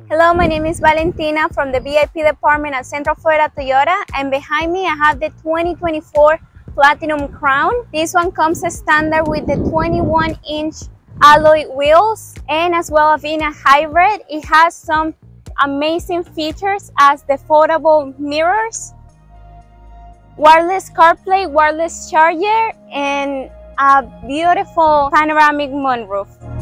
Hello, my name is Valentina from the VIP department at Central Florida Toyota, and behind me I have the 2024 Platinum Crown. This one comes as standard with the 21-inch alloy wheels, and as well as being a hybrid, it has some amazing features as the foldable mirrors, wireless CarPlay, wireless charger, and a beautiful panoramic moonroof.